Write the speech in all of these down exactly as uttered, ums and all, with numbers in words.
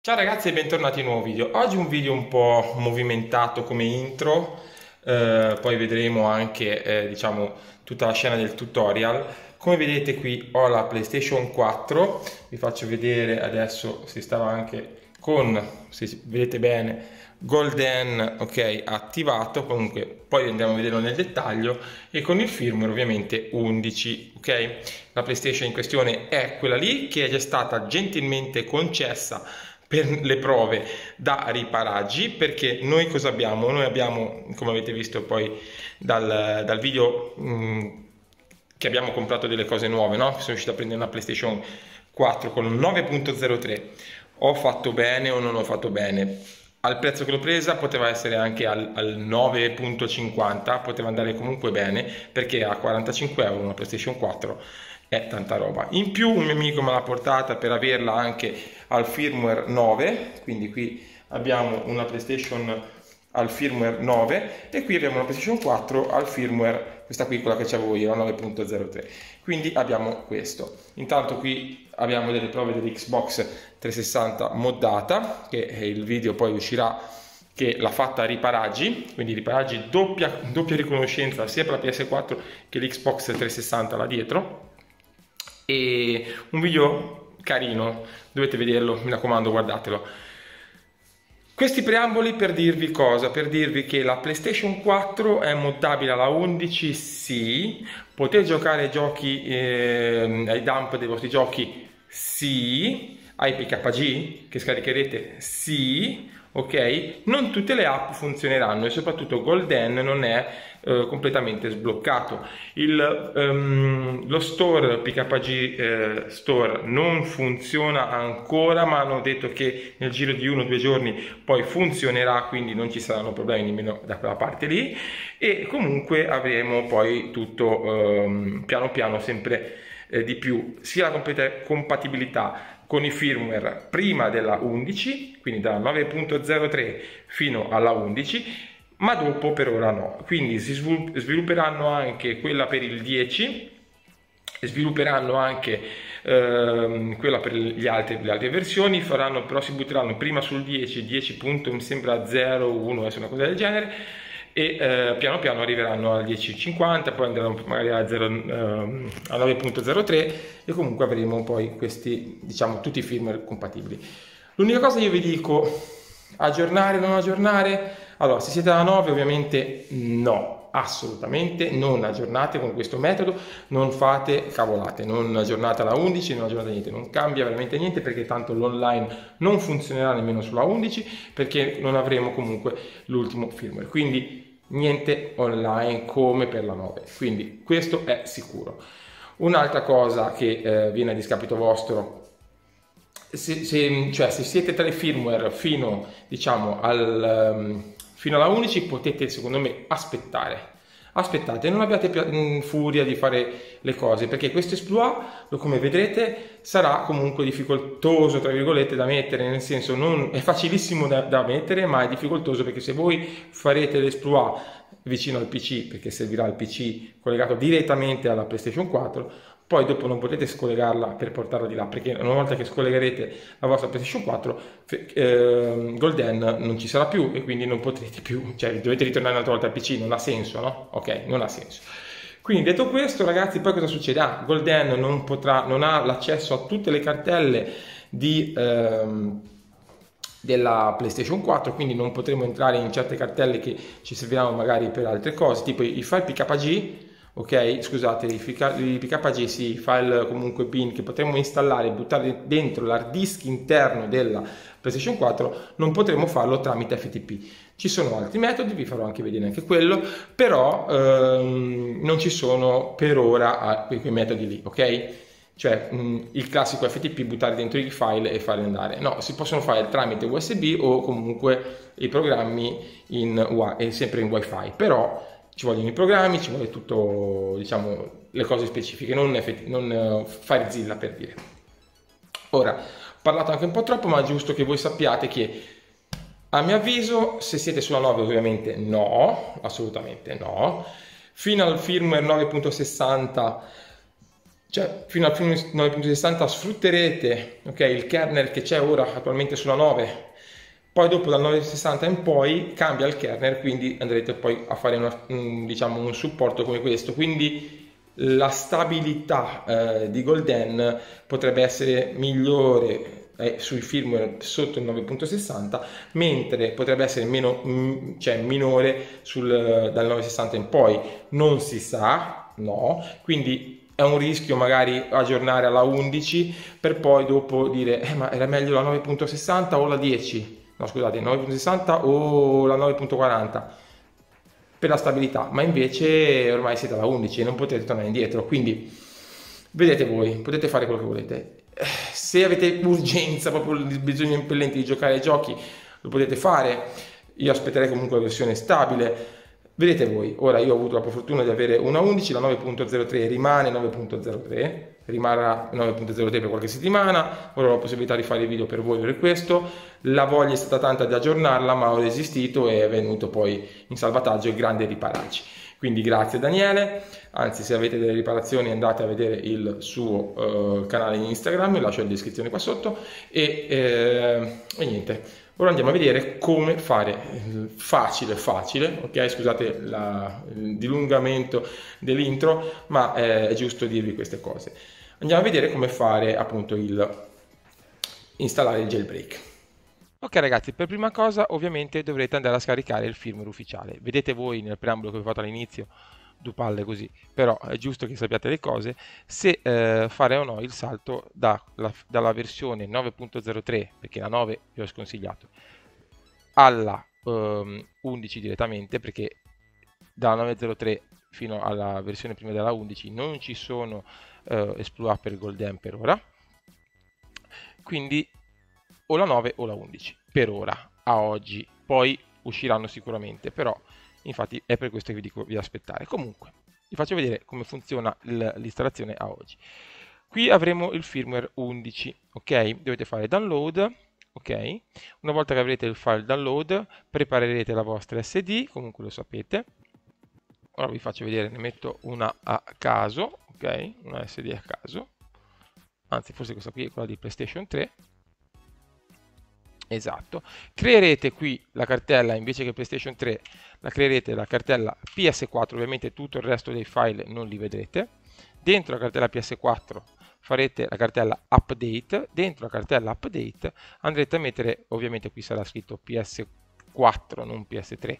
Ciao ragazzi e bentornati in un nuovo video. Oggi un video un po' movimentato come intro, eh, poi vedremo anche eh, diciamo tutta la scena del tutorial. Come vedete qui ho la PlayStation quattro, vi faccio vedere adesso, si stava anche con, se vedete bene, Golden, ok, attivato, comunque poi andiamo a vederlo nel dettaglio, e con il firmware ovviamente undici, ok. La PlayStation in questione è quella lì che è già stata gentilmente concessa per le prove da riparaggi, perché noi cosa abbiamo? Noi abbiamo, come avete visto poi dal, dal video mh, che abbiamo comprato delle cose nuove, no? Sono riuscito a prendere una PlayStation quattro con un nove punto zero tre. Ho fatto bene o non ho fatto bene? Al prezzo che l'ho presa poteva essere anche al, al nove punto cinquanta, poteva andare comunque bene, perché a quarantacinque euro una PlayStation quattro è tanta roba. In più un mio amico me l'ha portata per averla anche al firmware nove, quindi qui abbiamo una PlayStation al firmware nove e qui abbiamo una PlayStation quattro al firmware, questa qui quella che avevo io, la nove punto zero tre. Quindi abbiamo questo. Intanto qui abbiamo delle prove dell'Xbox trecentosessanta moddata, che il video poi uscirà, che l'ha fatta a riparaggi, quindi riparaggi doppia, doppia riconoscenza sia per la P S quattro che l'Xbox trecentosessanta là dietro. E un video carino, dovete vederlo, mi raccomando, guardatelo. Questi preamboli per dirvi cosa? Per dirvi che la PlayStation quattro è moddabile alla undici, sì. Potete giocare ai giochi, eh, ai dump dei vostri giochi, sì. Ai P K G che scaricherete, sì. Ok, non tutte le app funzioneranno e soprattutto Golden non è eh, completamente sbloccato. Il, um, lo store P K G eh, Store non funziona ancora, ma hanno detto che nel giro di uno o due giorni poi funzionerà, quindi non ci saranno problemi nemmeno da quella parte lì, e comunque avremo poi tutto um, piano piano sempre eh, di più, sia la completa compatibilità con i firmware prima della undici, quindi dalla nove punto zero tre fino alla undici, ma dopo per ora no. Quindi si svilupperanno anche quella per il dieci, svilupperanno anche ehm, quella per gli altri, le altre versioni, faranno, però si butteranno prima sul dieci, dieci punto mi sembra zero uno, è una cosa del genere, e eh, piano piano arriveranno al dieci punto cinquanta, poi andranno magari a, eh, a nove punto zero tre, e comunque avremo poi questi, diciamo, tutti i firmware compatibili. L'unica cosa io vi dico, aggiornare o non aggiornare? Allora, se siete alla nove ovviamente no, assolutamente non aggiornate con questo metodo, non fate cavolate, non aggiornate alla undici, non aggiornate niente, non cambia veramente niente, perché tanto l'online non funzionerà nemmeno sulla undici, perché non avremo comunque l'ultimo firmware, quindi niente online come per la nove, quindi questo è sicuro. Un'altra cosa che eh, viene a discapito vostro, se, se, cioè se siete tra i firmware fino, diciamo, al, um, fino alla undici, potete secondo me aspettare. Aspettate, non abbiate furia di fare le cose, perché questo exploit, come vedrete, sarà comunque difficoltoso, tra virgolette, da mettere, nel senso non è facilissimo da, da mettere, ma è difficoltoso perché se voi farete l'exploit vicino al P C, perché servirà il P C collegato direttamente alla PlayStation quattro, poi dopo non potete scollegarla per portarla di là, perché una volta che scollegherete la vostra PlayStation quattro, eh, Golden non ci sarà più, e quindi non potrete più, cioè dovete ritornare un'altra volta al P C, non ha senso, no? Ok, non ha senso. Quindi detto questo, ragazzi, poi cosa succederà? Golden non potrà, non ha l'accesso a tutte le cartelle di, ehm, della PlayStation quattro, quindi non potremo entrare in certe cartelle che ci serviranno magari per altre cose, tipo i file P K G. Ok, scusate, i P K G, sì, file comunque bin che potremmo installare e buttare dentro l'hard disk interno della PlayStation quattro, non potremo farlo tramite F T P. Ci sono altri metodi, vi farò anche vedere anche quello, però ehm, non ci sono per ora quei, quei metodi lì, ok? Cioè mh, il classico F T P, buttare dentro i file e farli andare. No, si possono fare tramite U S B o comunque i programmi in, sempre in Wi-Fi, però ci vogliono i programmi, ci vuole tutto, diciamo, le cose specifiche, non, non uh, FileZilla per dire. Ora, ho parlato anche un po' troppo, ma è giusto che voi sappiate che, a mio avviso, se siete sulla nove ovviamente no, assolutamente no. Fino al firmware nove punto sessanta cioè fino al nove punto sessanta sfrutterete, okay, il kernel che c'è ora attualmente sulla nove, poi dopo dal nove punto sessanta in poi cambia il kernel, quindi andrete poi a fare una, un, diciamo, un supporto come questo, quindi la stabilità eh, di Golden potrebbe essere migliore eh, sui firmware sotto il nove punto sessanta, mentre potrebbe essere meno, mh, cioè minore sul, dal nove punto sessanta in poi, non si sa, no, quindi è un rischio magari aggiornare alla undici per poi dopo dire eh, ma era meglio la nove punto sessanta o la dieci, no scusate, nove punto sessanta o la nove punto quaranta per la stabilità, ma invece ormai siete alla undici e non potete tornare indietro, quindi vedete voi, potete fare quello che volete. Se avete urgenza, proprio il bisogno impellente di giocare ai giochi, lo potete fare. Io aspetterei comunque la versione stabile. Vedete voi, ora io ho avuto la fortuna di avere una undici, la nove punto zero tre rimane nove punto zero tre, rimarrà nove punto zero tre per qualche settimana, ora ho la possibilità di fare video per voi per questo, la voglia è stata tanta di aggiornarla ma ho resistito e è venuto poi in salvataggio il grande ripararci. Quindi grazie Daniele, anzi se avete delle riparazioni andate a vedere il suo uh, canale in Instagram, vi lascio la descrizione qua sotto e, eh, e niente. Ora andiamo a vedere come fare, facile facile, ok? Scusate la, il dilungamento dell'intro, ma è giusto dirvi queste cose. Andiamo a vedere come fare appunto il installare il jailbreak. Ok ragazzi, per prima cosa ovviamente dovrete andare a scaricare il firmware ufficiale. Vedete voi nel preambolo che vi ho fatto all'inizio, due palle così, però è giusto che sappiate le cose, se eh, fare o no il salto da, la, dalla versione nove punto zero tre, perché la nove vi ho sconsigliato, alla um, undici direttamente, perché dalla nove punto zero tre fino alla versione prima della undici non ci sono uh, exploit per Golden per ora, quindi o la nove o la undici per ora, a oggi, poi usciranno sicuramente, però infatti è per questo che vi dico di aspettare. Comunque vi faccio vedere come funziona l'installazione a oggi. Qui avremo il firmware undici, ok? Dovete fare download, ok? Una volta che avrete il file download preparerete la vostra S D, comunque lo sapete. Ora vi faccio vedere, ne metto una a caso, ok? Una S D a caso, anzi forse questa qui è quella di PlayStation tre. Esatto, creerete qui la cartella, invece che PlayStation tre, la creerete la cartella P S quattro, ovviamente tutto il resto dei file non li vedrete. Dentro la cartella P S quattro farete la cartella update, dentro la cartella update andrete a mettere, ovviamente qui sarà scritto P S quattro, non P S tre,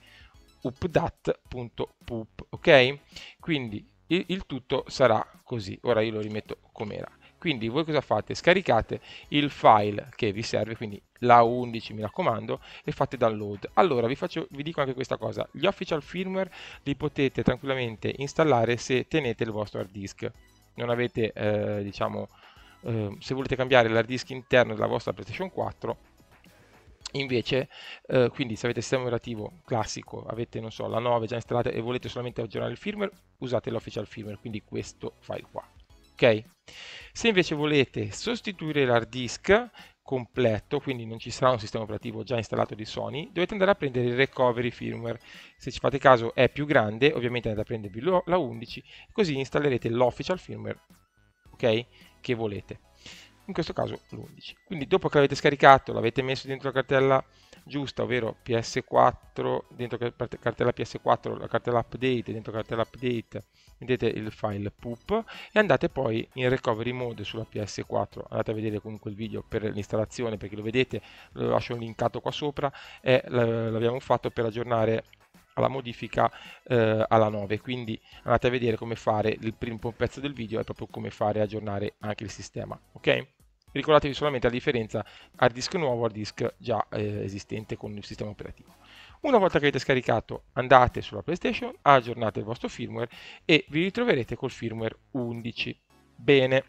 updat.pup, ok? Quindi il, il tutto sarà così, ora io lo rimetto com'era. Quindi voi cosa fate? Scaricate il file che vi serve, quindi la undici mi raccomando, e fate download. Allora vi, faccio, vi dico anche questa cosa, gli official firmware li potete tranquillamente installare se tenete il vostro hard disk. Non avete, eh, diciamo, eh, se volete cambiare l'hard disk interno della vostra PlayStation quattro, invece, eh, quindi se avete il sistema operativo classico, avete, non so, la nove già installata e volete solamente aggiornare il firmware, usate l'official firmware, quindi questo file qua. Ok? Se invece volete sostituire l'hard disk completo, quindi non ci sarà un sistema operativo già installato di Sony, dovete andare a prendere il recovery firmware. Se ci fate caso è più grande, ovviamente andate a prendervi la undici, così installerete l'official firmware, ok, che volete. In questo caso l'undici. Quindi dopo che l'avete scaricato, l'avete messo dentro la cartella giusta, ovvero P S quattro, dentro la cartella P S quattro, la cartella update, dentro la cartella update vedete il file pup e andate poi in recovery mode sulla P S quattro. Andate a vedere comunque il video per l'installazione, perché lo vedete, lo lascio linkato qua sopra, e l'abbiamo fatto per aggiornare alla modifica eh, alla nove, quindi andate a vedere come fare. Il primo pezzo del video è proprio come fare aggiornare anche il sistema, ok? Ricordatevi solamente la differenza hard disk nuovo, hard disk già eh, esistente con il sistema operativo. Una volta che avete scaricato, andate sulla PlayStation, aggiornate il vostro firmware e vi ritroverete col firmware undici. Bene.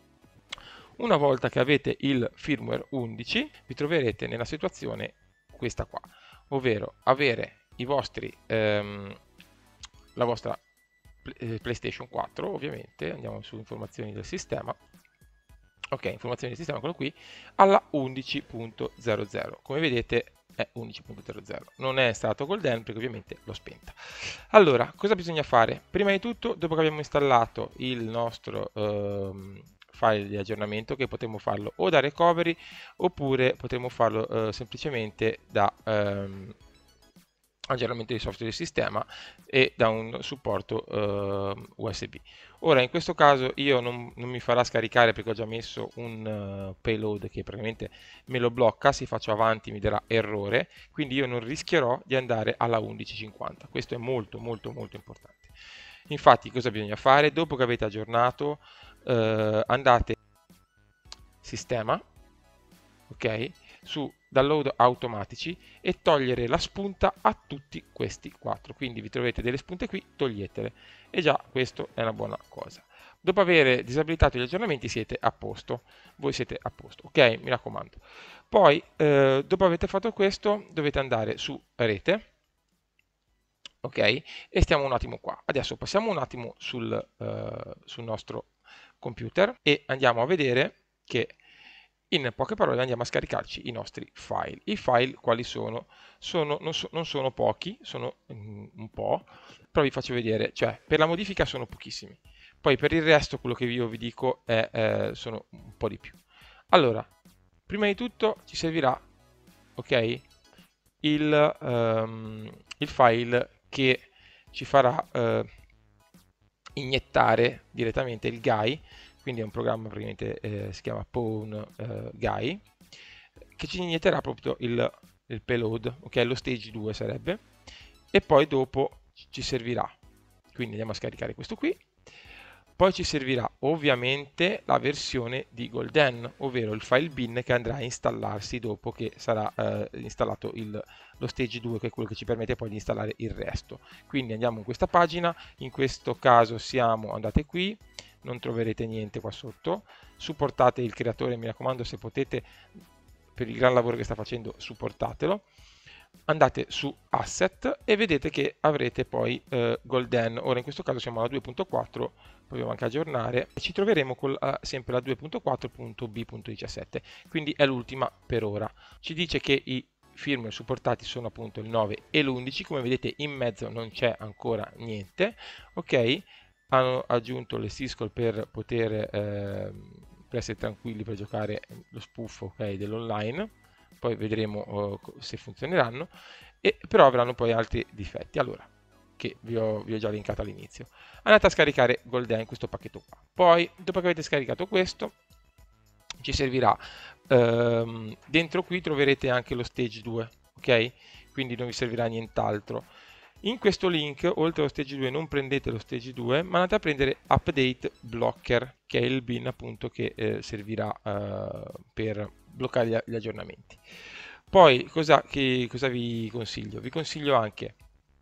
Una volta che avete il firmware undici, vi troverete nella situazione questa qua, ovvero avere i vostri, ehm, la vostra PlayStation quattro, ovviamente, andiamo su informazioni del sistema. Ok, informazioni del sistema, quello qui, alla undici punto zero zero. Come vedete è undici punto zero zero. Non è stato Golden perché ovviamente l'ho spenta. Allora, cosa bisogna fare? Prima di tutto, dopo che abbiamo installato il nostro ehm, file di aggiornamento, che potremmo farlo o da recovery oppure potremmo farlo eh, semplicemente da ehm, aggiornamento di software del sistema e da un supporto eh, U S B. Ora in questo caso io non, non mi farà scaricare perché ho già messo un uh, payload che praticamente me lo blocca, se faccio avanti mi darà errore, quindi io non rischierò di andare alla undici cinquanta. Questo è molto molto molto importante. Infatti cosa bisogna fare? Dopo che avete aggiornato eh, andate sistema, ok, su download automatici e togliere la spunta a tutti questi quattro. Quindi vi trovate delle spunte qui, toglietele e già questo è una buona cosa. Dopo aver disabilitato gli aggiornamenti siete a posto, voi siete a posto, ok? Mi raccomando. Poi eh, dopo aver fatto questo dovete andare su rete, ok? E stiamo un attimo qua. Adesso passiamo un attimo sul, uh, sul nostro computer e andiamo a vedere che in poche parole andiamo a scaricarci i nostri file. I file quali sono? sono non, so, non sono pochi, sono um, un po', però vi faccio vedere, cioè per la modifica sono pochissimi. Poi per il resto quello che io vi dico è, eh, sono un po' di più. Allora, prima di tutto ci servirà, ok, il, um, il file che ci farà eh, iniettare direttamente il G U I, quindi è un programma praticamente eh, si chiama Pawn eh, G U I, che ci inietterà proprio il, il payload, ok, lo stage due sarebbe, e poi dopo ci servirà, quindi andiamo a scaricare questo qui. Poi ci servirà ovviamente la versione di Golden, ovvero il file bin che andrà a installarsi dopo che sarà eh, installato il, lo stage due, che è quello che ci permette poi di installare il resto. Quindi andiamo in questa pagina, in questo caso siamo, andate qui, non troverete niente qua sotto, supportate il creatore, mi raccomando, se potete, per il gran lavoro che sta facendo, supportatelo. Andate su asset e vedete che avrete poi eh, Golden. Ora in questo caso siamo alla due punto quattro, proviamo anche a aggiornare e ci troveremo con la, sempre la due punto quattro punto b punto diciassette, quindi è l'ultima per ora. Ci dice che i firmware supportati sono appunto il nove e l'undici, come vedete in mezzo non c'è ancora niente, ok? Hanno aggiunto le syscall per poter eh, per essere tranquilli per giocare lo spoof, ok, dell'online. Poi vedremo uh, se funzioneranno, e però avranno poi altri difetti, allora, che vi ho, vi ho già linkato all'inizio. Andate a scaricare Golden, questo pacchetto qua. Poi, dopo che avete scaricato questo, ci servirà, um, dentro qui troverete anche lo stage due, ok? Quindi non vi servirà nient'altro. In questo link, oltre allo stage due, non prendete lo stage due, ma andate a prendere update blocker, che è il bin appunto che eh, servirà eh, per bloccare gli, gli aggiornamenti. Poi cosa, che, cosa vi consiglio? Vi consiglio anche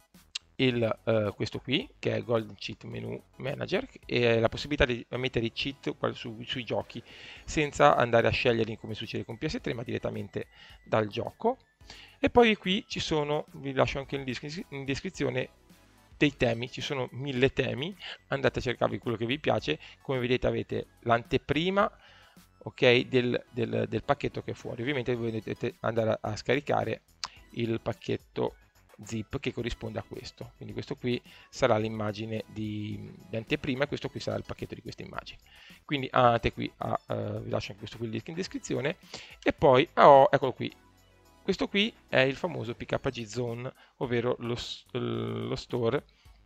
il, uh, questo qui, che è Golden Cheat Menu Manager, e la possibilità di mettere i cheat su, sui giochi senza andare a sceglierli come succede con P S tre, ma direttamente dal gioco. E poi qui ci sono, vi lascio anche in descrizione, dei temi, ci sono mille temi, andate a cercarvi quello che vi piace. Come vedete avete l'anteprima, ok, del, del, del pacchetto che è fuori. Ovviamente voi dovete andare a, a scaricare il pacchetto zip che corrisponde a questo, quindi questo qui sarà l'immagine di, di anteprima e questo qui sarà il pacchetto di questa immagine. Quindi andate qui a, uh, vi lascio anche questo qui il link in descrizione, e poi oh, eccolo qui. Questo qui è il famoso P K G Zone, ovvero lo, lo store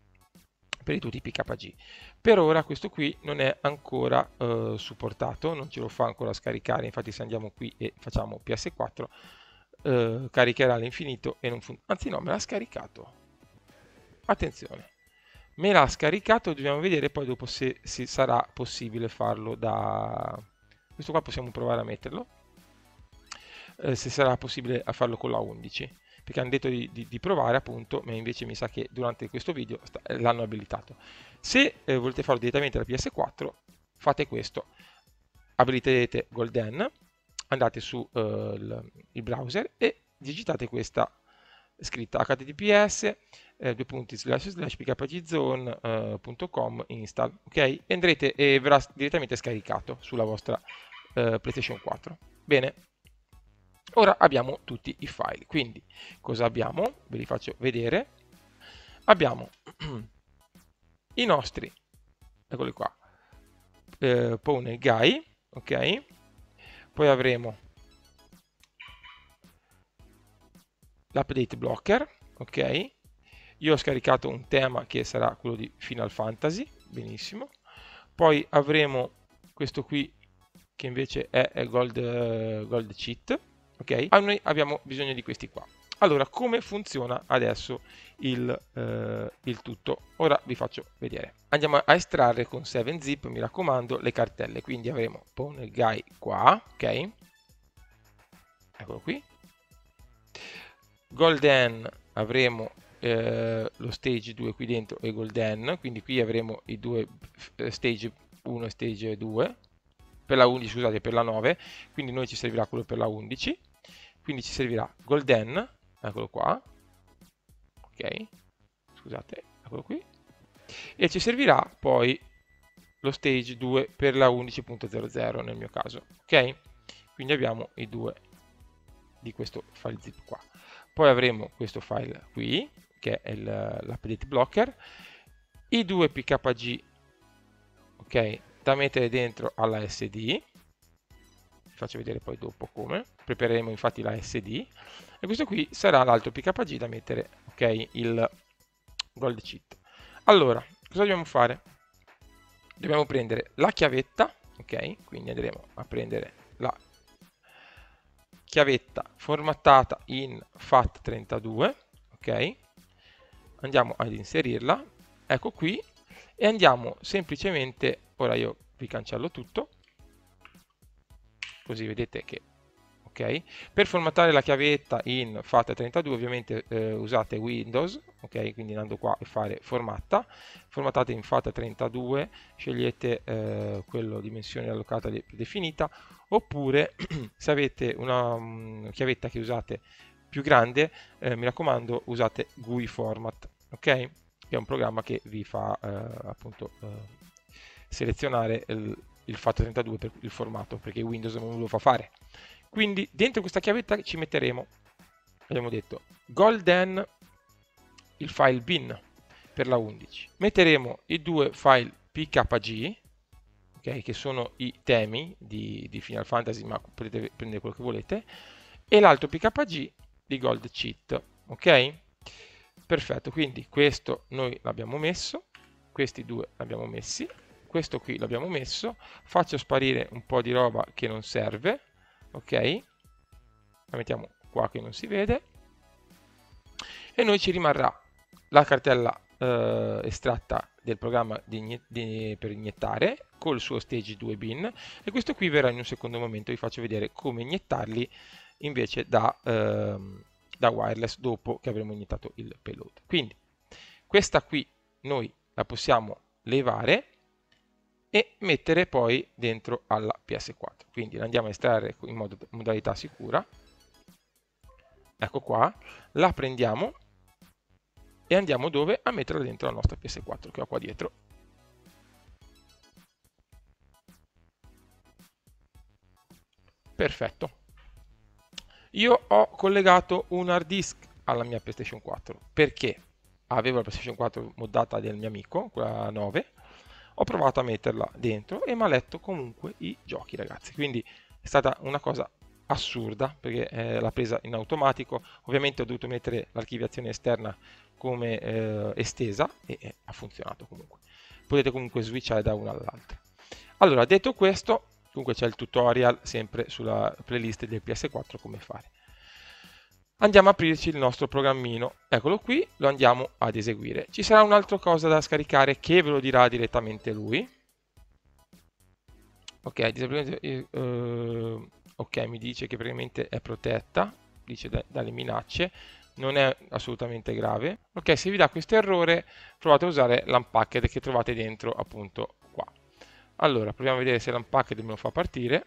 per tutti i P K G. Per ora questo qui non è ancora uh, supportato, non ce lo fa ancora scaricare, infatti se andiamo qui e facciamo P S quattro uh, caricherà all'infinito e non funziona, anzi no, me l'ha scaricato. Attenzione, me l'ha scaricato, dobbiamo vedere poi dopo se, se sarà possibile farlo da... Questo qua possiamo provare a metterlo. Eh, se sarà possibile a farlo con la undici, perché hanno detto di, di, di provare appunto, ma invece mi sa che durante questo video l'hanno abilitato. Se eh, volete farlo direttamente da P S quattro, fate questo, abiliterete Golden, andate su eh, il, il browser e digitate questa scritta H T T P S eh, due punti slash slash pkgzone punto com install, ok, e andrete e verrà direttamente scaricato sulla vostra eh, PlayStation quattro. Bene. Ora abbiamo tutti i file, quindi cosa abbiamo? Ve li faccio vedere. Abbiamo i nostri, eccoli qua, eh, Pwn Guy, ok? Poi avremo l'update blocker, ok? Io ho scaricato un tema che sarà quello di Final Fantasy, benissimo. Poi avremo questo qui che invece è, è Gold, uh, Gold Cheat, ok? Ah, noi abbiamo bisogno di questi qua. Allora, come funziona adesso il, uh, il tutto? Ora vi faccio vedere. Andiamo a estrarre con sette zip, mi raccomando, le cartelle. Quindi avremo Pwn Guy qua, ok? Eccolo qui. Golden avremo eh, lo stage due qui dentro e Golden, quindi qui avremo i due stage uno e stage due, per la undici scusate, per la nove, quindi noi ci servirà quello per la undici, quindi ci servirà Golden, eccolo qua, ok, scusate, eccolo qui, e ci servirà poi lo stage due per la undici punto zero zero nel mio caso, ok? Quindi abbiamo i due di questo file zip qua. Poi avremo questo file qui, che è l'update blocker, i due pkg, ok, da mettere dentro alla S D, vi faccio vedere poi dopo come, prepareremo infatti la S D, e questo qui sarà l'altro pkg da mettere, ok, il gold cheat. Allora, cosa dobbiamo fare? Dobbiamo prendere la chiavetta, ok, quindi andremo a prendere la chiavetta formattata in F A T trentadue, ok, andiamo ad inserirla, ecco qui, e andiamo semplicemente, ora io vi cancello tutto, così vedete che, ok, per formattare la chiavetta in F A T trentadue ovviamente eh, usate Windows, ok, quindi andando qua e fare formatta, formattate in F A T trentadue, scegliete eh, quello dimensione allocata de definita, oppure se avete una um, chiavetta che usate più grande, eh, mi raccomando usate G U I Format, ok? Che è un programma che vi fa eh, appunto eh, selezionare il, il F A T trentadue per il formato, perché Windows non lo fa fare. Quindi dentro questa chiavetta ci metteremo, abbiamo detto, Golden, il file bin per la undici. Metteremo i due file pkg, okay, che sono i temi di, di Final Fantasy, ma potete prendere quello che volete, e l'altro pkg di Gold Cheat, ok? Perfetto, quindi questo noi l'abbiamo messo, questi due l'abbiamo messi, questo qui l'abbiamo messo, faccio sparire un po' di roba che non serve, ok? La mettiamo qua che non si vede, e noi ci rimarrà la cartella eh, estratta del programma di, di, per iniettare col suo stage due bin, e questo qui verrà in un secondo momento, vi faccio vedere come iniettarli invece da, ehm, da wireless dopo che avremo iniettato il payload. Quindi questa qui noi la possiamo levare e mettere poi dentro alla P S quattro, quindi la andiamo a estrarre in mod modalità sicura, ecco qua, la prendiamo e andiamo dove? A metterla dentro la nostra P S quattro che ho qua dietro. Perfetto. Io ho collegato un hard disk alla mia PlayStation quattro perché avevo la PlayStation quattro moddata del mio amico, quella nove, ho provato a metterla dentro e mi ha letto comunque i giochi, ragazzi. Quindi è stata una cosa assurda perché eh, l'ha presa in automatico. Ovviamente ho dovuto mettere l'archiviazione esterna come eh, estesa e eh, ha funzionato comunque. Potete comunque switchare da una all'altra. Allora, detto questo, comunque c'è il tutorial sempre sulla playlist del P S quattro come fare. Andiamo a aprirci il nostro programmino, eccolo qui, lo andiamo ad eseguire. Ci sarà un'altra cosa da scaricare che ve lo dirà direttamente lui. Ok, uh, ok, mi dice che praticamente è protetta, dice da, dalle minacce, non è assolutamente grave. Ok, se vi dà questo errore provate a usare l'unpacked che trovate dentro appunto qua. Allora, proviamo a vedere se l'unpacked me lo fa partire.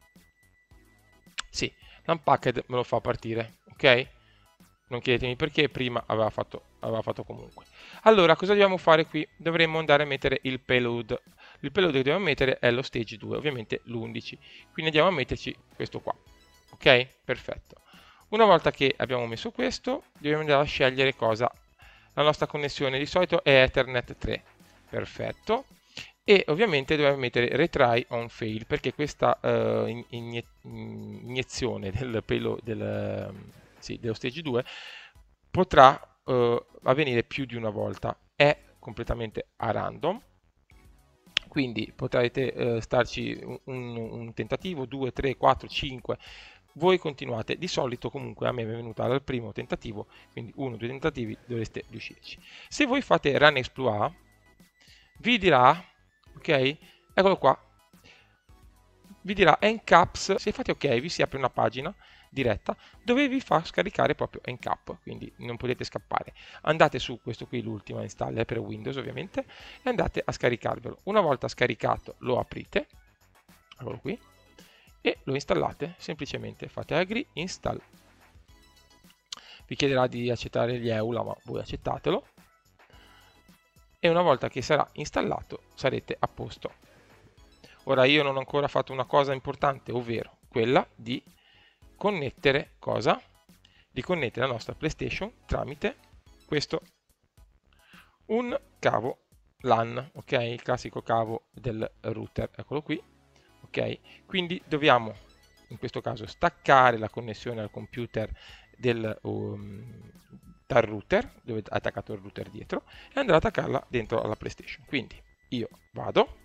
Sì, l'unpacked me lo fa partire, ok? Non chiedetemi perché, prima aveva fatto, aveva fatto comunque. Allora, cosa dobbiamo fare qui? Dovremmo andare a mettere il payload. Il payload che dobbiamo mettere è lo stage due, ovviamente l'undici. Quindi andiamo a metterci questo qua. Ok? Perfetto. Una volta che abbiamo messo questo, dobbiamo andare a scegliere cosa. La nostra connessione di solito è Ethernet tre. Perfetto. E ovviamente dobbiamo mettere retry on fail, perché questa uh, inie iniezione del pelo, del, sì, dello stage due potrà uh, avvenire più di una volta. È completamente a random. Quindi potrete uh, starci un, un tentativo, due, tre, quattro, cinque. Voi continuate, di solito comunque a me è venuta dal primo tentativo, quindi uno, due tentativi dovreste riuscirci. Se voi fate run exploit, vi dirà, ok, eccolo qua, vi dirà Ncaps, se fate ok vi si apre una pagina diretta dove vi fa scaricare proprio Ncap, quindi non potete scappare. Andate su questo qui, l'ultima install, è per Windows ovviamente, e andate a scaricarvelo. Una volta scaricato lo aprite, eccolo qui, e lo installate, semplicemente fate agree, install. Vi chiederà di accettare gli E U L A, ma voi accettatelo. E una volta che sarà installato sarete a posto. Ora io non ho ancora fatto una cosa importante, ovvero quella di connettere cosa? Di connettere la nostra PlayStation tramite questo, un cavo LAN, ok? Il classico cavo del router, eccolo qui, ok? Quindi dobbiamo in questo caso staccare la connessione al computer del, um, dal router, dove è attaccato il router dietro, e andare ad attaccarla dentro alla PlayStation. Quindi io vado,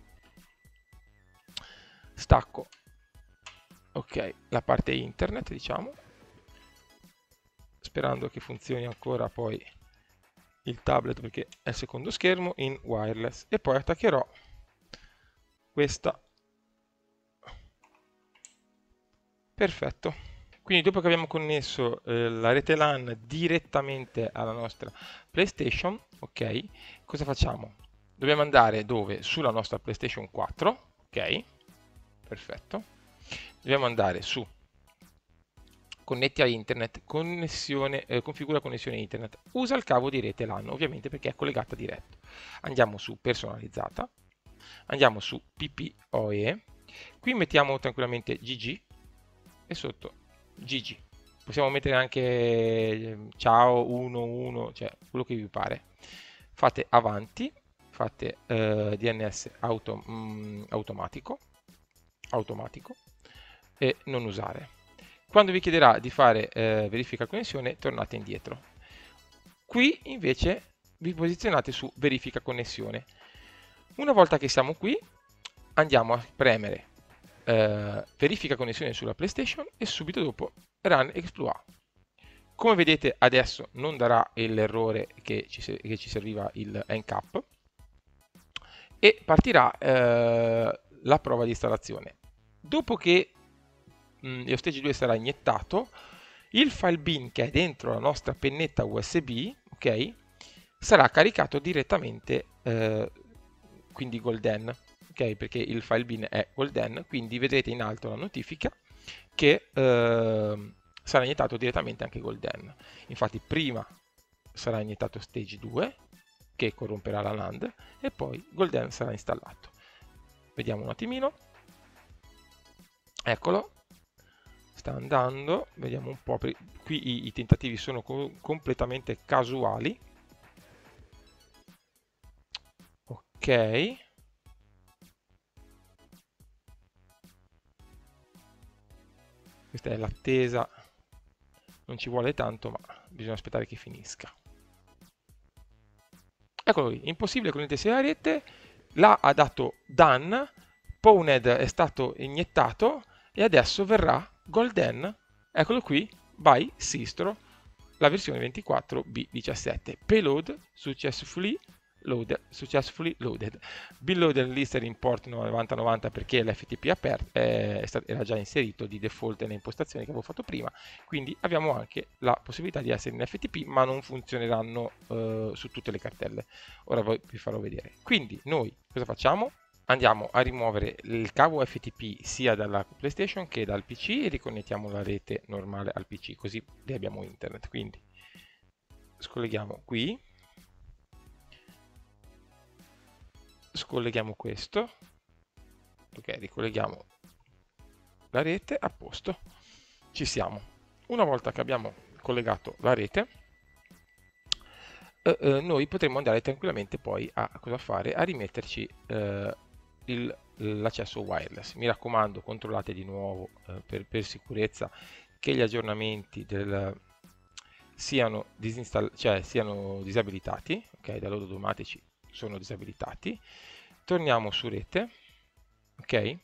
stacco, ok, la parte internet, diciamo, sperando che funzioni ancora poi il tablet perché è il secondo schermo, in wireless, e poi attaccherò questa. Perfetto. Quindi dopo che abbiamo connesso eh, la rete LAN direttamente alla nostra PlayStation, ok, cosa facciamo? Dobbiamo andare dove? Sulla nostra PlayStation quattro, ok, perfetto. Dobbiamo andare su connetti a internet, connessione, eh, configura connessione internet, usa il cavo di rete LAN, ovviamente perché è collegata diretto. Andiamo su personalizzata, andiamo su P P O E, qui mettiamo tranquillamente G G e sotto G G. Possiamo mettere anche ciao uno uno, cioè quello che vi pare. Fate avanti, fate eh, D N S auto, mm, automatico, automatico e non usare. Quando vi chiederà di fare eh, verifica connessione, tornate indietro. Qui invece vi posizionate su verifica connessione. Una volta che siamo qui, andiamo a premere eh, verifica connessione sulla PlayStation e subito dopo run exploit. Come vedete adesso non darà l'errore che ci, che ci serviva il Ncap e partirà eh, la prova di installazione. Dopo che mh, lo stage due sarà iniettato, il file bin che è dentro la nostra pennetta U S B, ok, sarà caricato direttamente, eh, quindi golden, ok, perché il file bin è golden, quindi vedrete in alto la notifica che eh, sarà iniettato direttamente anche golden. Infatti prima sarà iniettato stage due che corromperà la NAND e poi golden sarà installato. Vediamo un attimino, eccolo, sta andando, vediamo un po', qui i, i tentativi sono co completamente casuali, ok, questa è l'attesa, non ci vuole tanto ma bisogna aspettare che finisca. Eccolo lì, impossibile connettersi alla rete, là ha dato done, Pwned è stato iniettato e adesso verrà golden, eccolo qui, by Sistro, la versione ventiquattro B diciassette, payload successfully loaded, successfully loaded. Bin loaded lister import novanta novanta perché l'F T P aperto eh, era già inserito di default nelle impostazioni che avevo fatto prima, quindi abbiamo anche la possibilità di essere in F T P ma non funzioneranno eh, su tutte le cartelle. Ora vi farò vedere. Quindi noi cosa facciamo? Andiamo a rimuovere il cavo F T P sia dalla PlayStation che dal P C e riconnettiamo la rete normale al P C, così abbiamo internet. Quindi scolleghiamo qui, scolleghiamo questo, ok, ricolleghiamo la rete, a posto. ci siamo. Una volta che abbiamo collegato la rete, eh, eh, noi potremo andare tranquillamente poi a, a cosa fare? A rimetterci eh, l'accesso wireless. Mi raccomando, controllate di nuovo eh, per, per sicurezza che gli aggiornamenti del, siano, cioè, siano disabilitati, ok? Download automatici sono disabilitati. Torniamo su rete, ok?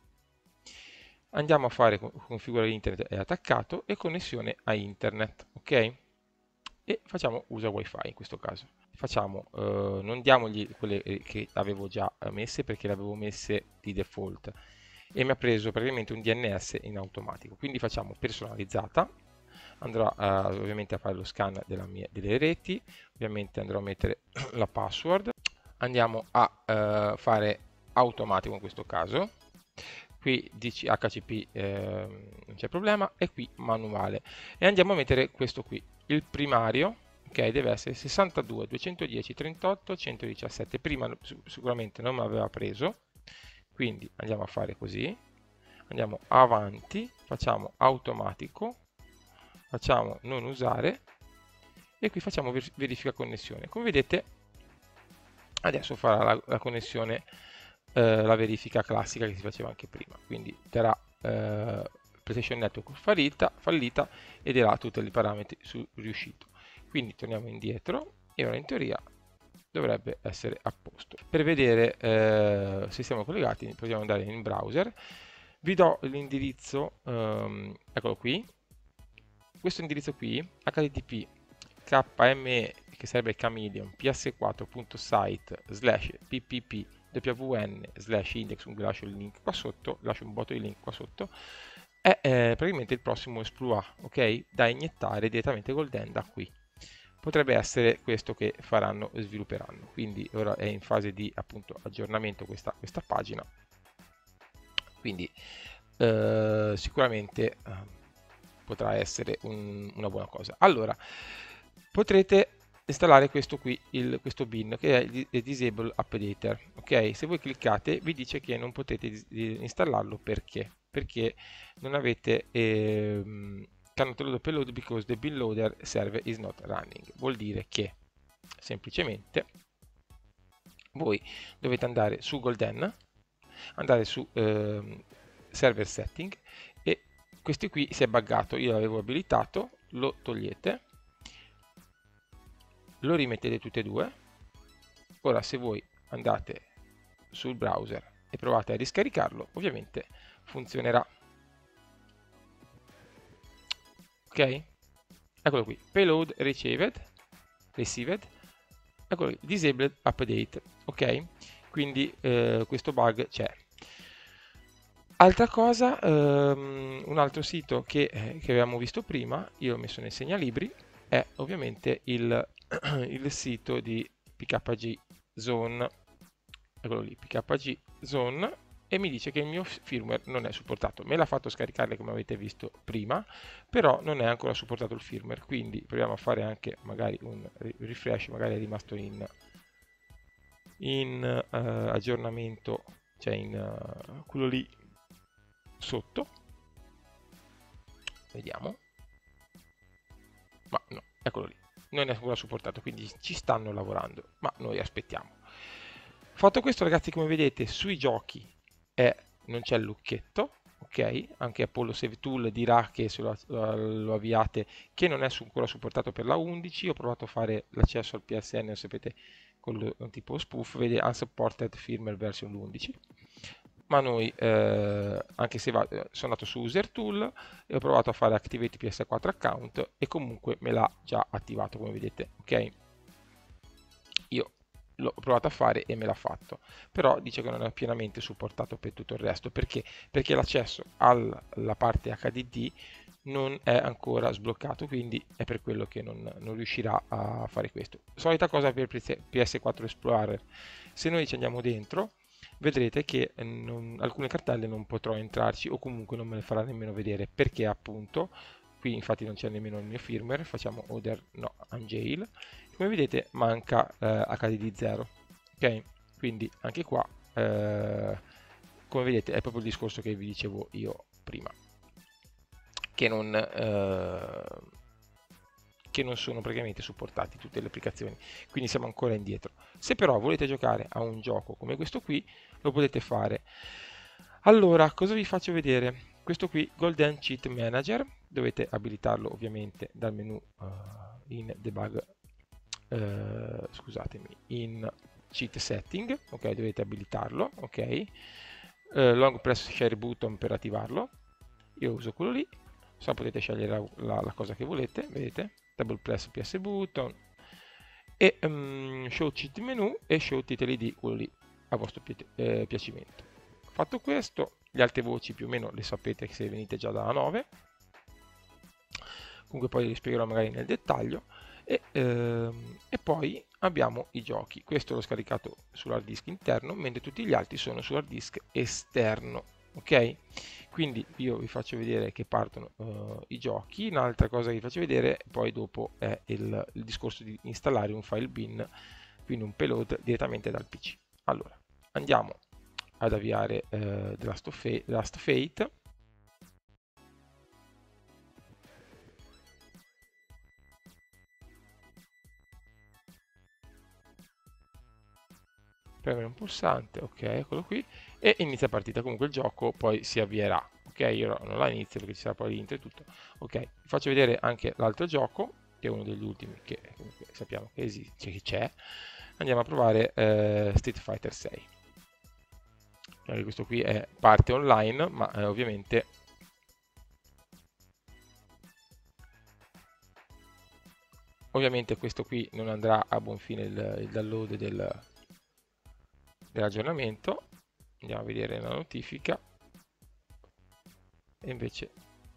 Andiamo a fare configurare internet è attaccato e connessione a internet, ok? E facciamo usa wifi in questo caso. Facciamo, eh, non diamogli quelle che avevo già messe perché le avevo messe di default e mi ha preso praticamente un D N S in automatico. Quindi facciamo personalizzata, andrò a, ovviamente a fare lo scan della mia, delle reti, ovviamente andrò a mettere la password, andiamo a eh, fare automatico in questo caso. Qui dici H C P eh, non c'è problema, e qui manuale, e andiamo a mettere questo qui, il primario, ok, deve essere sessantadue duecentodieci trentotto centodiciassette. Prima sicuramente non mi aveva preso, quindi andiamo a fare così, andiamo avanti, facciamo automatico, facciamo non usare e qui facciamo ver verifica connessione. Come vedete adesso farà la, la connessione, eh, la verifica classica che si faceva anche prima, quindi darà eh, PlayStation Network fallita, fallita e darà tutti i parametri su riuscito. Quindi torniamo indietro e ora in teoria dovrebbe essere a posto. Per vedere eh, se siamo collegati possiamo andare in browser, vi do l'indirizzo, ehm, eccolo qui, questo indirizzo qui, H T T P K M E, che sarebbe chameleon p s quattro punto site slash ppp w n slash index, vi lascio il link qua sotto, lascio un botto di link qua sotto, è eh, praticamente il prossimo exploit, ok, da iniettare direttamente Golden da qui. Potrebbe essere questo che faranno e svilupperanno, quindi ora è in fase di appunto aggiornamento questa, questa pagina, quindi eh, sicuramente eh, potrà essere un, una buona cosa. Allora, potrete installare questo qui, il, questo bin, che è il Disable Updater, ok? Se voi cliccate vi dice che non potete installarlo perché? Perché non avete ehm, cannot load payload because the bin loader server is not running. Vuol dire che semplicemente voi dovete andare su Golden, andare su ehm, server setting, e questo qui si è buggato, io l'avevo abilitato, lo togliete, lo rimettete tutte e due. Ora se voi andate sul browser e provate a riscaricarlo, ovviamente funzionerà. Ok? Eccolo qui, payload received, received, eccolo qui, disabled update, ok? Quindi eh, questo bug c'è. Altra cosa, ehm, un altro sito che, eh, che avevamo visto prima, io ho messo nei segnalibri, è ovviamente il, il sito di P K G Zone, eccolo lì, P K G Zone, e mi dice che il mio firmware non è supportato. Me l'ha fatto scaricare come avete visto prima, però non è ancora supportato il firmware, quindi proviamo a fare anche magari un refresh, magari è rimasto in, in uh, aggiornamento, cioè in uh, quello lì sotto, vediamo, ma no, eccolo lì, non è ancora supportato, quindi ci stanno lavorando, ma noi aspettiamo. Fatto questo, ragazzi, come vedete sui giochi è, non c'è il lucchetto, ok, anche Apollo Save Tool dirà che se lo, lo avviate che non è ancora supportato per la undici. Ho provato a fare l'accesso al P S N, sapete, con lo, tipo spoof, vede unsupported firmware version undici, ma noi eh, anche se va, sono andato su user tool e ho provato a fare activate P S quattro account e comunque me l'ha già attivato, come vedete, ok, io l'ho provato a fare e me l'ha fatto, però dice che non è pienamente supportato per tutto il resto. Perché? Perché l'accesso alla parte H D D non è ancora sbloccato, quindi è per quello che non, non riuscirà a fare questo. Solita cosa per P S quattro Explorer, se noi ci andiamo dentro vedrete che non, alcune cartelle non potrò entrarci, o comunque non me le farà nemmeno vedere, perché appunto qui infatti non c'è nemmeno il mio firmware. Facciamo order no unjail, come vedete manca eh, H D D zero, ok, quindi anche qua eh, come vedete è proprio il discorso che vi dicevo io prima. che non, eh, che non sono praticamente supportati tutte le applicazioni, quindi siamo ancora indietro. Se però volete giocare a un gioco come questo qui, lo potete fare. Allora, cosa vi faccio vedere? Questo qui, Golden Cheat Manager, dovete abilitarlo ovviamente dal menu uh, in debug, uh, scusatemi, in cheat setting, ok, dovete abilitarlo, ok, uh, long press share button per attivarlo, io uso quello lì, se no potete scegliere la, la, la cosa che volete, vedete, double press P S button, e um, show cheat menu e show title I D, quello lì a vostro pi eh, piacimento. Fatto questo, le altre voci più o meno le sapete se venite già dalla nove, comunque poi vi spiegherò magari nel dettaglio, e, ehm, e poi abbiamo i giochi. Questo l'ho scaricato sull'hard disk interno, mentre tutti gli altri sono sull'hard disk esterno, ok? Quindi io vi faccio vedere che partono uh, i giochi. Un'altra cosa che vi faccio vedere poi dopo è il, il discorso di installare un file bin, quindi un payload direttamente dal P C. Allora, andiamo ad avviare uh, The Last of Fate, Last Fate. Premere un pulsante, ok, eccolo qui, e inizia partita. Comunque il gioco poi si avvierà, ok, io non la inizio perché ci sarà poi l'intro e tutto, ok. Vi faccio vedere anche l'altro gioco, che è uno degli ultimi che comunque sappiamo che esiste, che c'è. Andiamo a provare eh, Street Fighter sei. Allora, questo qui è parte online, ma eh, ovviamente ovviamente questo qui non andrà a buon fine il, il download del dell'aggiornamento. Andiamo a vedere la notifica e invece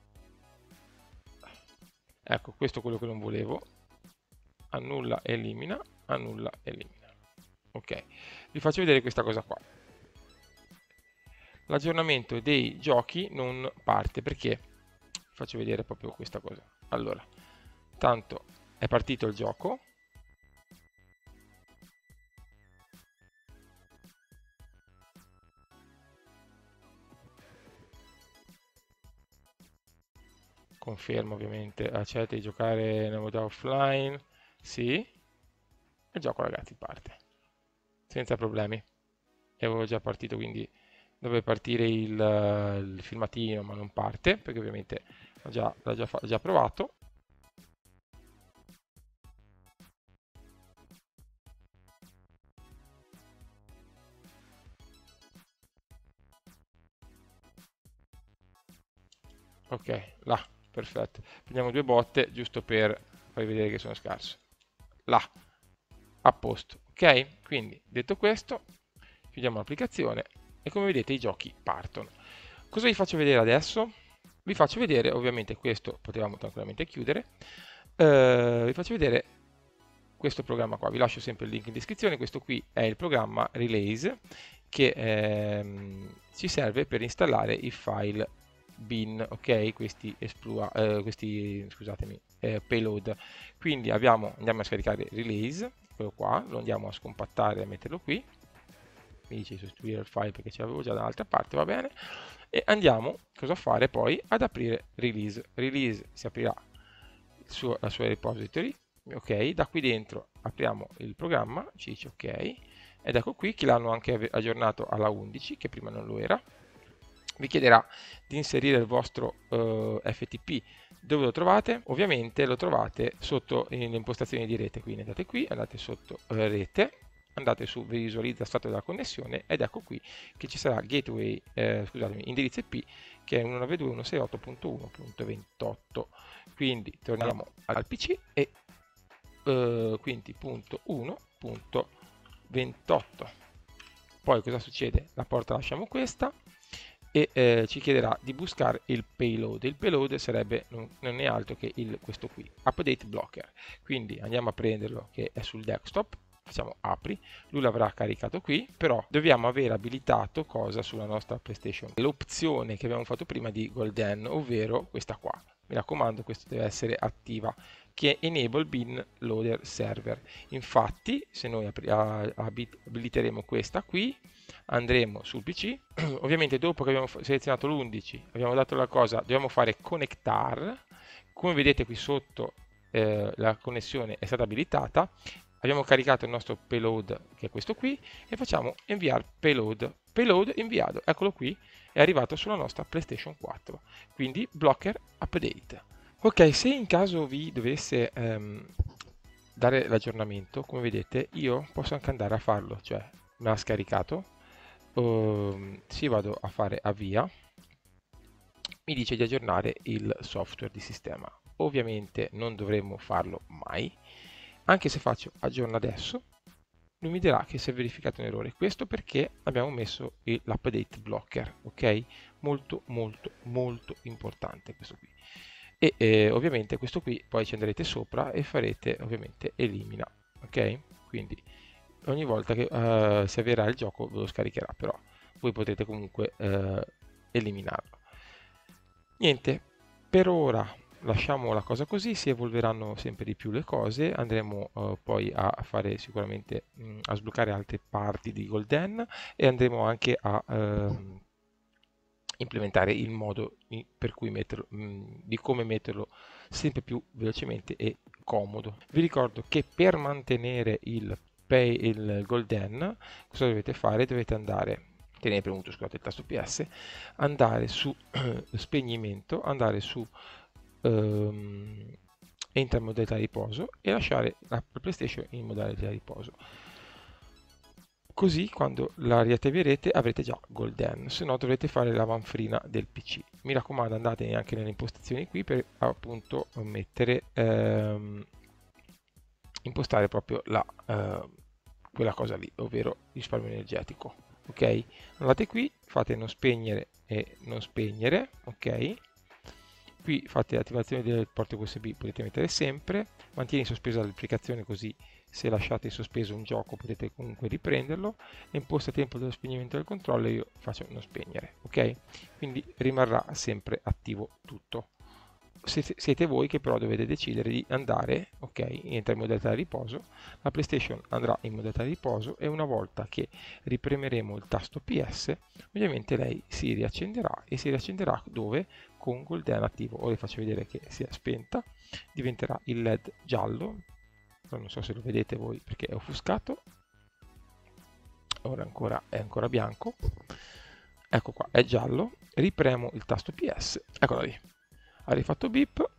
ecco, questo è quello che non volevo. Annulla, elimina, annulla, elimina. Ok, vi faccio vedere questa cosa qua. L'aggiornamento dei giochi non parte perché vi faccio vedere proprio questa cosa. Allora, tanto è partito il gioco. Confermo ovviamente, accetta di giocare nella modalità offline, sì, e il gioco ragazzi parte, senza problemi. E avevo già partito, quindi doveva partire il, il filmatino, ma non parte, perché ovviamente l'ho già, già, già provato. Ok, là, perfetto. Prendiamo due botte, giusto per farvi vedere che sono scarso. Là, a posto, ok? Quindi, detto questo, chiudiamo l'applicazione e come vedete i giochi partono. Cosa vi faccio vedere adesso? Vi faccio vedere, ovviamente questo potevamo tranquillamente chiudere, eh, vi faccio vedere questo programma qua, vi lascio sempre il link in descrizione. Questo qui è il programma Relays che ehm, ci serve per installare i file bin, ok, questi, esplua, eh, questi scusatemi, eh, payload. Quindi abbiamo, andiamo a scaricare Relays, quello qua, lo andiamo a scompattare e a metterlo qui. Mi dice di sostituire il file perché ce l'avevo già da un'altra parte, va bene, e andiamo cosa fare poi ad aprire Release. Release si aprirà il suo, la sua repository, ok, da qui dentro apriamo il programma, ci dice ok, ed ecco qui che l'hanno anche aggiornato alla undici, che prima non lo era. Vi chiederà di inserire il vostro uh, F T P. Dove lo trovate? Ovviamente lo trovate sotto le impostazioni di rete, quindi andate qui, andate sotto uh, rete, andate su visualizza stato della connessione ed ecco qui che ci sarà gateway, eh, scusatemi, indirizzo I P che è uno nove due punto uno sei otto punto uno punto ventotto. Quindi torniamo al P C e uh, quindi punto uno punto ventotto. Poi cosa succede? La porta lasciamo questa e eh, ci chiederà di buscare il payload. Il payload sarebbe non, non è altro che il, questo qui, update blocker. Quindi andiamo a prenderlo che è sul desktop, facciamo apri, lui l'avrà caricato qui, però dobbiamo aver abilitato cosa sulla nostra PlayStation? L'opzione che abbiamo fatto prima di Golden, ovvero questa qua, mi raccomando, questo deve essere attiva, che è Enable Bin Loader Server. Infatti, se noi abiliteremo questa qui, andremo sul P C, ovviamente dopo che abbiamo selezionato l'undici, abbiamo dato la cosa, dobbiamo fare connectar, come vedete qui sotto eh, la connessione è stata abilitata, abbiamo caricato il nostro payload, che è questo qui, e facciamo inviare payload, payload inviato, eccolo qui, è arrivato sulla nostra PlayStation quattro, quindi blocker update. Ok, se in caso vi dovesse ehm, dare l'aggiornamento, come vedete, io posso anche andare a farlo, cioè me l'ha scaricato, um, se vado a fare avvia, mi dice di aggiornare il software di sistema. Ovviamente non dovremmo farlo mai, anche se faccio aggiorna adesso, lui mi dirà che si è verificato un errore. Questo perché abbiamo messo l'update blocker, ok? Molto molto molto importante questo qui. E eh, ovviamente questo qui poi ci andrete sopra e farete ovviamente elimina, ok? Quindi ogni volta che uh, si avverrà il gioco ve lo scaricherà, però voi potrete comunque uh, eliminarlo. Niente, per ora lasciamo la cosa così, si evolveranno sempre di più le cose, andremo uh, poi a fare sicuramente mh, a sbloccare altre parti di Golden e andremo anche a uh, implementare il modo per cui metterlo, mh, di come metterlo sempre più velocemente e comodo. Vi ricordo che per mantenere il, pay, il Golden, cosa dovete fare? Dovete andare, tenere premuto scusate il tasto P S, andare su spegnimento, andare su ehm, entra in modalità riposo e lasciare la PlayStation in modalità riposo. Così quando la riattiverete avrete già Golden, se no dovrete fare la manfrina del P C. Mi raccomando, andate anche nelle impostazioni qui per appunto mettere, ehm, impostare proprio la, eh, quella cosa lì, ovvero risparmio energetico. Ok? Andate qui, fate non spegnere e non spegnere, ok? Qui fate l'attivazione del porto U S B, potete mettere sempre, mantieni sospesa l'applicazione così se lasciate in sospeso un gioco potete comunque riprenderlo, e imposta tempo dello spegnimento del controller, io faccio non spegnere, ok? Quindi rimarrà sempre attivo tutto. Siete, siete voi che però dovete decidere di andare, ok, entra in modalità di riposo, la PlayStation andrà in modalità di riposo e una volta che ripremeremo il tasto P S, ovviamente lei si riaccenderà e si riaccenderà dove? Con Golden attivo. Ora vi faccio vedere che si è spenta, diventerà il L E D giallo, non so se lo vedete voi perché è offuscato, ora ancora è ancora bianco, ecco qua, è giallo, ripremo il tasto P S, eccola lì, ha rifatto beep.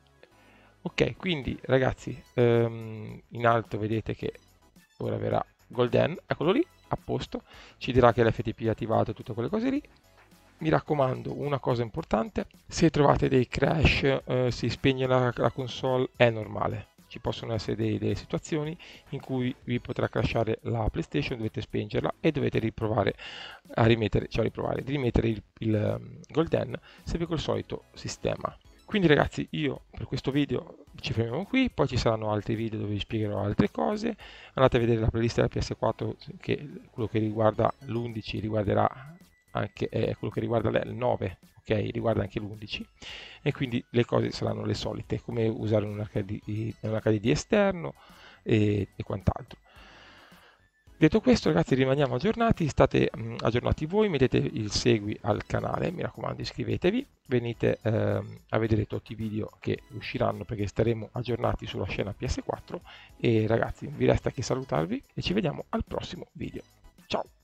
Ok, quindi ragazzi, ehm, in alto vedete che ora verrà Golden, eccolo lì, a posto, ci dirà che l'F T P è attivato, tutte quelle cose lì. Mi raccomando, una cosa importante, se trovate dei crash, eh, si spegne la, la console, è normale. Ci possono essere dei, delle situazioni in cui vi potrà crashare la PlayStation, dovete spengerla e dovete riprovare a rimettere, cioè riprovare, di rimettere il, il um, Golden sempre col solito sistema. Quindi ragazzi, io per questo video ci fermiamo qui, poi ci saranno altri video dove vi spiegherò altre cose, andate a vedere la playlist della P S quattro, che quello che riguarda l'undici riguarderà anche eh, quello che riguarda il nove, ok, riguarda anche l'undici, e quindi le cose saranno le solite, come usare un H D, un H D D esterno e, e quant'altro. Detto questo ragazzi, rimaniamo aggiornati, state mh, aggiornati voi, mettete il segui al canale, mi raccomando iscrivetevi, venite ehm, a vedere tutti i video che usciranno perché staremo aggiornati sulla scena P S quattro, e ragazzi vi resta che salutarvi e ci vediamo al prossimo video. Ciao!